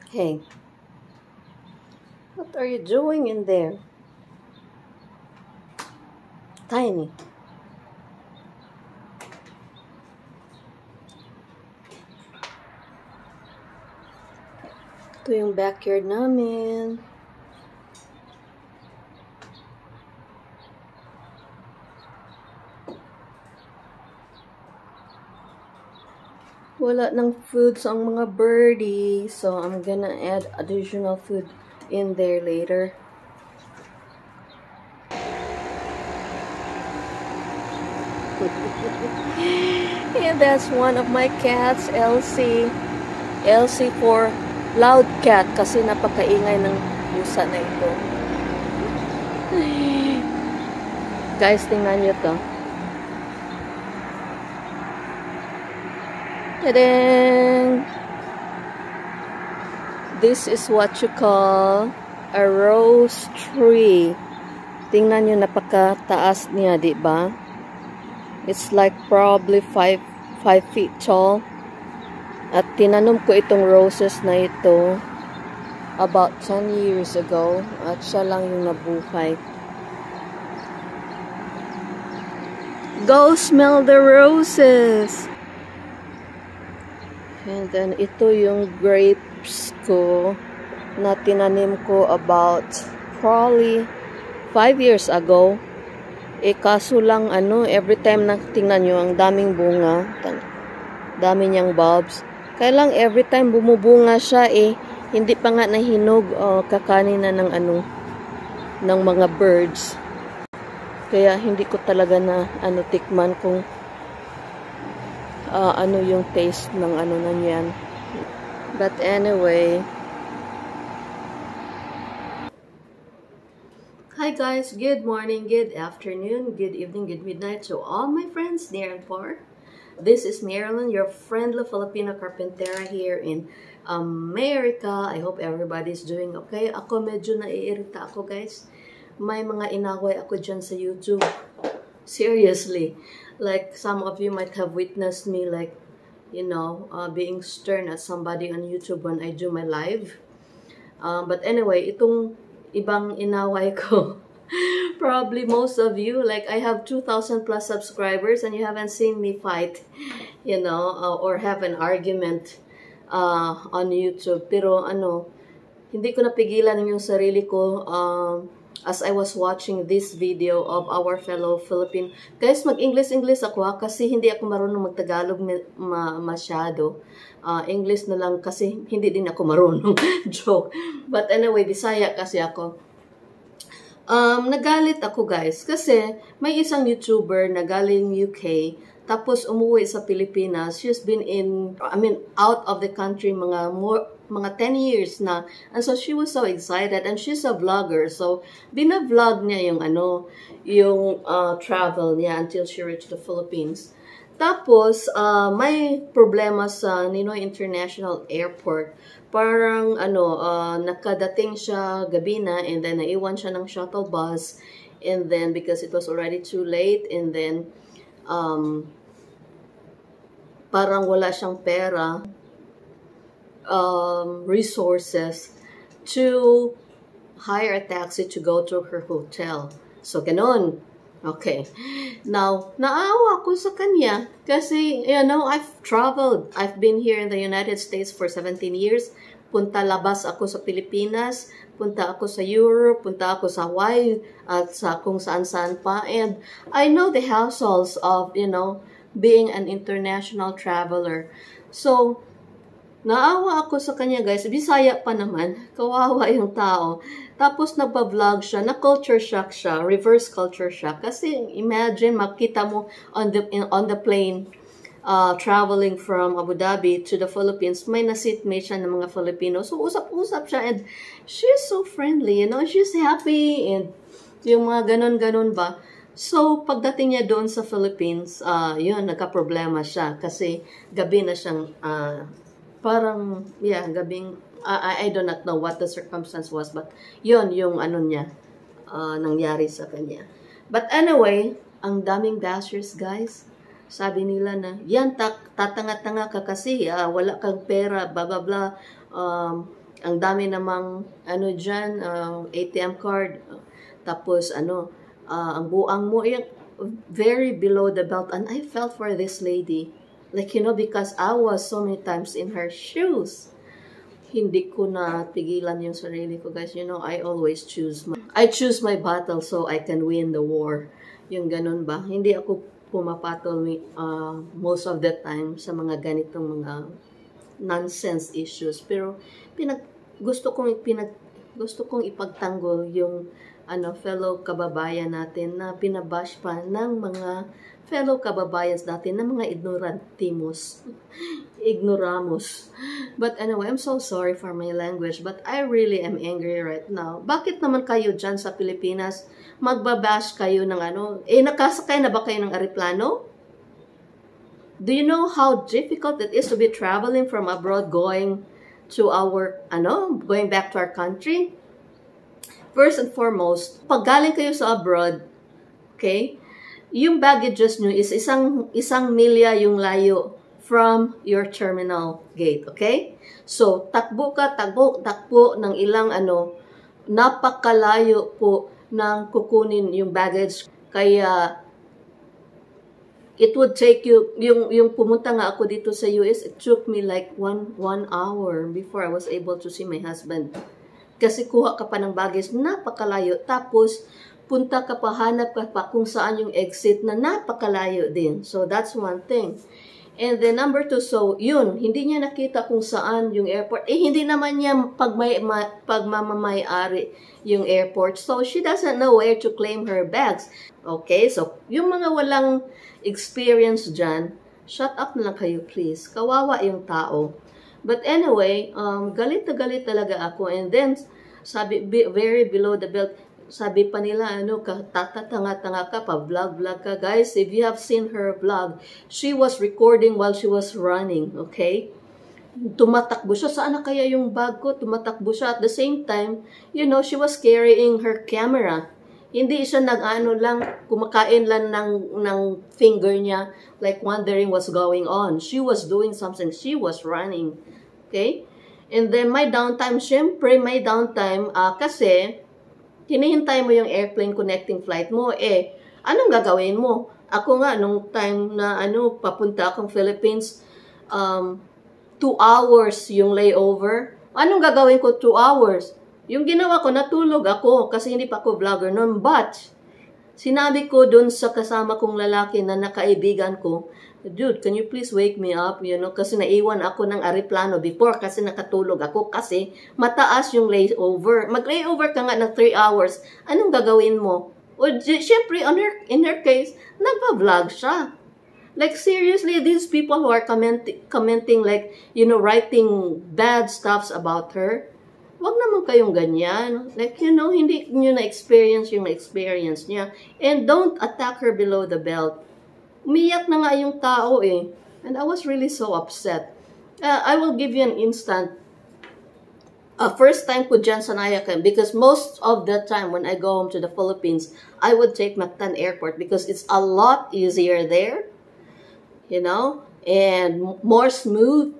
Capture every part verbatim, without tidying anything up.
Hey, what are you doing in there? Tiny. Ito yung backyard namin. Wala ng foods ang mga birdie, so I'm gonna add additional food in there later. And that's one of my cats, Elsie. Elsie for loud cat kasi napakaingay ng pusa na ito. Guys, tingnan nyo to. Ta-dang! This is what you call a rose tree. Tingnan nyo, napakataas niya, di ba? It's like probably five, five feet tall. At tinanom ko itong roses na ito about ten years ago. At siya lang yung nabuhay. Go smell the roses! And then, ito yung grapes ko na tinanim ko about probably five years ago. Eh, kaso lang, ano, every time na tingnan nyo, ang daming bunga. Dami niyang bulbs. Kaya lang, every time bumubunga siya, eh, hindi pa nga nahinog o kakanin na ng, ano, ng mga birds. Kaya, hindi ko talaga na, ano, tikman kung Uh, ano yung taste ng ano na yan. But anyway. Hi guys, good morning, good afternoon, good evening, good midnight to all my friends near and far. This is Marilyn, your friendly Filipino carpentera here in America. I hope everybody's doing okay. Ako medyo naiirita ako guys. May mga inaway ako dyan sa YouTube. Seriously. Like, some of you might have witnessed me, like, you know, uh, being stern at somebody on YouTube when I do my live. Um, but anyway, itong ibang inaway ko, probably most of you, like, I have two thousand plus subscribers and you haven't seen me fight, you know, uh, or have an argument uh, on YouTube. Pero, ano, hindi ko napigilan yung sarili ko, um, as I was watching this video of our fellow Philippine. Guys, mag-English-English ako ha, kasi hindi ako marunong mag-Tagalog ma masyado. Uh, English na lang kasi hindi din ako marunong. Joke. But anyway, Bisaya kasi ako. Um, nagalit ako guys, kasi may isang YouTuber na galing U K, tapos umuwi sa Pilipinas. She's been in, I mean, out of the country mga more, mga ten years na. And so she was so excited and she's a vlogger. So bina-vlog niya yung ano, yung uh, travel niya until she reached the Philippines. Tapos uh, may problema sa Ninoy International Airport. Parang ano, uh, nakadating siya gabi na and then naiwan siya ng shuttle bus. And then because it was already too late and then um, parang wala siyang pera. Um, resources to hire a taxi to go to her hotel. So, ganun. Okay. Now, naawa ko sa kanya kasi, you know, I've traveled. I've been here in the United States for seventeen years. Punta labas ako sa Pilipinas. Punta ako sa Europe. Punta ako sa Hawaii at sa kung saan-saan pa. And I know the hassles of, you know, being an international traveler. So, naawa ako sa kanya guys, Bisaya pa naman, kawawa yung tao. Tapos nagpa-vlog siya, na-culture shock siya, reverse culture shock. Kasi imagine, makita mo on the, in, on the plane, uh, traveling from Abu Dhabi to the Philippines, may na-seatmate siya ng mga Filipino. So usap-usap siya and she's so friendly, you know, she's happy and yung mga ganon-ganon ba. So, pagdating niya doon sa Philippines, uh, yun, nagka-problema siya kasi gabi na siyang uh, parang, yeah, gabing, uh, I, I do not know what the circumstance was, but yun, yung ano niya, uh, nangyari sa kanya. But anyway, ang daming bashers, guys. Sabi nila na, yan, tatanga-tanga ka kasi, uh, wala kang pera, blah, blah, blah. Um, ang dami namang, ano dyan, uh, A T M card. Tapos, ano, uh, ang buang mo, yung very below the belt. And I felt for this lady. Like, you know, because I was so many times in her shoes. Hindi ko na pigilan yung sarili ko, guys. You know, I always choose my, I choose my battle so I can win the war. Yung ganun ba? Hindi ako pumapatol uh, most of the time sa mga ganitong mga nonsense issues. Pero, pinag, gusto kong pinag, gusto kong ipagtanggol yung ano, fellow kababayan natin na binabash pa ng mga fellow kababayans natin na mga ignorantimos. Ignoramos. But anyway, I'm so sorry for my language, but I really am angry right now. Bakit naman kayo dyan sa Pilipinas magbabash kayo ng ano? Eh, nakasakay na ba kayo ng aeroplano? Do you know how difficult it is to be traveling from abroad going to our, ano, going back to our country? First and foremost, pag galing kayo sa abroad, okay, yung baggages nyo is isang, isang milya yung layo from your terminal gate, okay? So, takbo ka, takbo, takbo ng ilang ano, napakalayo po ng kukunin yung baggage. Kaya, it would take you, yung, yung pumunta nga ako dito sa U S, it took me like one, one hour before I was able to see my husband. Kasi kuha ka pa ng baggage, napakalayo. Tapos, punta ka pa, hanap ka pa kung saan yung exit na napakalayo din. So, that's one thing. And then, number two, so, yun, hindi niya nakita kung saan yung airport. Eh, hindi naman niya pag may, ma, pagmamamay-ari yung airport. So, she doesn't know where to claim her bags. Okay, so, yung mga walang experience dyan, shut up na lang kayo, please. Kawawa yung tao. But anyway, um, galit na galit talaga ako. And then, sabi, be, very below the belt, sabi pa nila, ano, tatatanga-tanga ka pa, vlog-vlog ka. Guys, if you have seen her vlog, she was recording while she was running, okay? Tumatakbo siya. Saan na kaya yung bag ko? Tumatakbo siya. At the same time, you know, she was carrying her camera. Hindi siya nag-ano lang, kumakain lang ng, ng finger niya, like wondering what's going on. She was doing something. She was running. Okay? And then, my downtime, syempre, my downtime, uh, kasi, hinihintay mo yung airplane connecting flight mo, eh, anong gagawin mo? Ako nga, nung time na, ano, papunta akong Philippines, um, two hours yung layover. Anong gagawin ko two hours? Yung ginawa ko, natulog ako, kasi hindi pa ako vlogger noon, but, sinabi ko dun sa kasama kong lalaki na nakaibigan ko, dude, can you please wake me up? You know, kasi naiwan ako ng aeroplano before kasi nakatulog ako kasi mataas yung layover. Mag-layover ka nga ng three hours. Anong gagawin mo? O, syempre, on her, in her case, nagpa-vlog siya. Like, seriously, these people who are comment commenting, like, you know, writing bad stuffs about her, wag naman kayong ganyan. Like, you know, hindi nyo na-experience yung na-experience niya. And don't attack her below the belt. Umiyak na nga yung tao eh. And I was really so upset. Uh, I will give you an instant. Uh, first time ko dyan sa Nayakan, because most of the time when I go home to the Philippines, I would take Mactan Airport because it's a lot easier there. You know? And more smooth.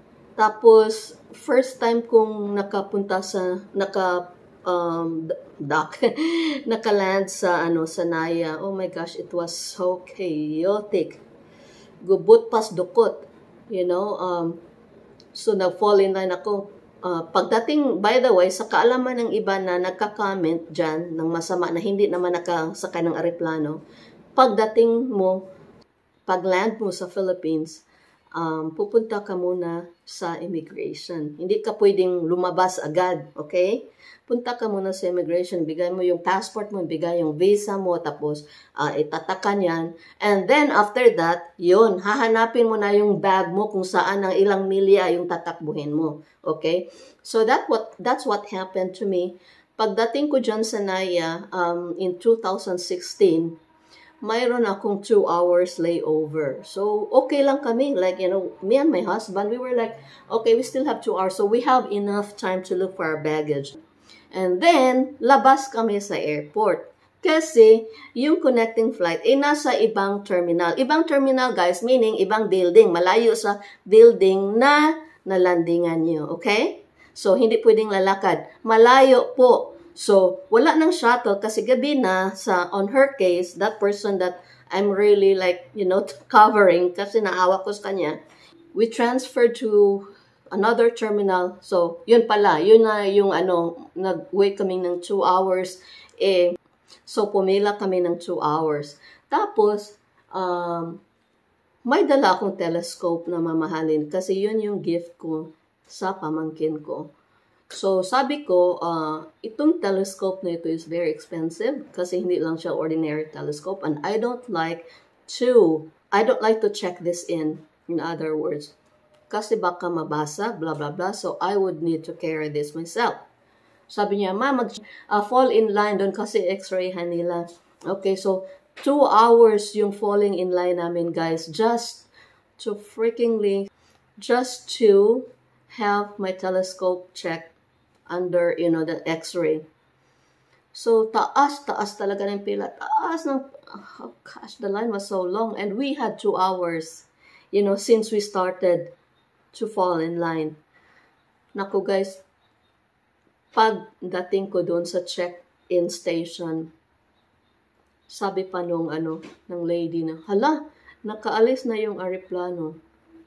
Tapos, first time kong nakapunta sa, naka, um, dock, nakaland sa, ano, sa Naya. Oh my gosh, it was so chaotic. Gubot pas dukot. You know, um, so nag-fall in line ako. Uh, pagdating, by the way, sa kaalaman ng iba na nagka-comment dyan, ng masama na hindi naman nakasakay ng aeroplano, pagdating mo, pag-land mo sa Philippines, um, pupunta ka muna sa immigration. Hindi ka pwedeng lumabas agad, okay? Punta ka muna sa immigration, bigay mo yung passport mo, bigay yung visa mo, tapos uh, itatakan yan. And then, after that, yun, hahanapin mo na yung bag mo kung saan ang ilang milya yung tatakbuhin mo. Okay? So, that what, that's what happened to me. Pagdating ko dyan sa Naya, um, in two thousand sixteen, mayroon akong two hours layover. So, okay lang kami. Like, you know, me and my husband, we were like, okay, we still have two hours. So, we have enough time to look for our baggage. And then, labas kami sa airport. Kasi, yung connecting flight, eh, nasa ibang terminal. Ibang terminal, guys, meaning ibang building. Malayo sa building na na landingan nyo, okay? So, hindi pwedeng lalakad. Malayo po. So, wala nang shuttle kasi gabi na sa, on her case, that person that I'm really like, you know, covering kasi naawa ko sa kanya, we transferred to another terminal. So, yun pala, yun na yung ano, nag-wait kami ng two hours. Eh, so, pumila kami ng two hours. Tapos, um, may dala akong telescope na mamahalin kasi yun yung gift ko sa pamangkin ko. So, sabi ko, uh, itong telescope na ito is very expensive kasi hindi lang siya ordinary telescope and I don't like to, I don't like to check this in, in other words. Kasi baka mabasa, blah, blah, blah. So, I would need to carry this myself. Sabi niya, ma, mag, uh, fall in line doon kasi x-rayhan nila. Okay, so, two hours yung falling in line namin, guys, just to freakingly, just to have my telescope checked under, you know, the x-ray. So, taas, taas talaga ng pila. Taas ng, oh gosh, the line was so long. And we had two hours, you know, since we started to fall in line. Naku, guys, pag dating ko doon sa check-in station, sabi pa nung ano, ng lady na, hala, nakaalis na yung aeroplano.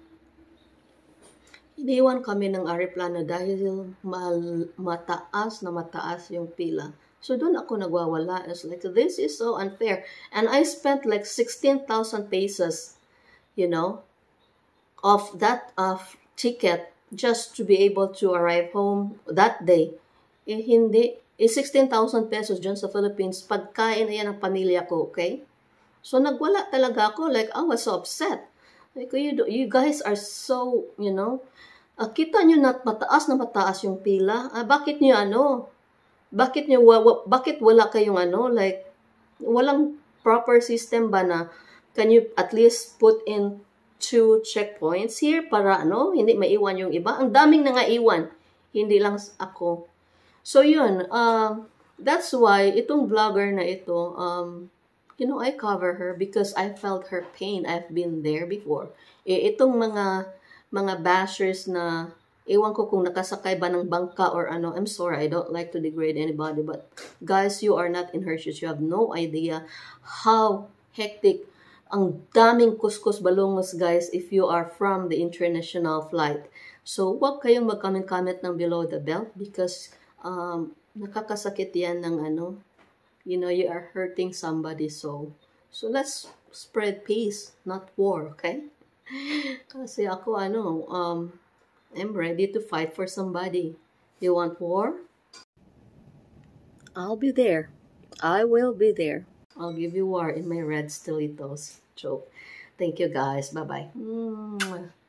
Iniwan kami ng aeroplano dahil mataas na mataas yung pila. So doon ako nagwawala. It's like, this is so unfair. And I spent like sixteen thousand pesos, you know, of that uh, ticket just to be able to arrive home that day. Eh, hindi. Eh, sixteen thousand pesos dyan sa Philippines, pagkain na yan ng pamilya ko, okay? So, nagwala talaga ako. Like, I was so upset. Like, you, you guys are so, you know, uh, kita nyo na mataas na mataas yung pila. Uh, bakit nyo ano? Bakit nyo, wa, bakit wala kayong ano? Like, walang proper system ba na can you at least put in two checkpoints here para ano, hindi maiwan yung iba? Ang daming nangaiwan. Hindi lang ako. So, yun, um, that's why itong vlogger na ito, um, you know, I cover her because I felt her pain. I've been there before. Eh, itong mga, mga bashers na, ewan ko kung nakasakay ba ng bangka or ano, I'm sorry, I don't like to degrade anybody, but guys, you are not in her shoes. You have no idea how hectic, ang daming kuskus balungos, guys, if you are from the international flight. So, huwag kayong mag-comment-comment ng below the belt because Um, nakakasakit yan ng ano, you know, you are hurting somebody, so, so let's spread peace, not war, okay? Kasi ako, ano, um, I'm ready to fight for somebody. You want war? I'll be there. I will be there. I'll give you war in my red stilettos. Joke. Thank you, guys. Bye-bye.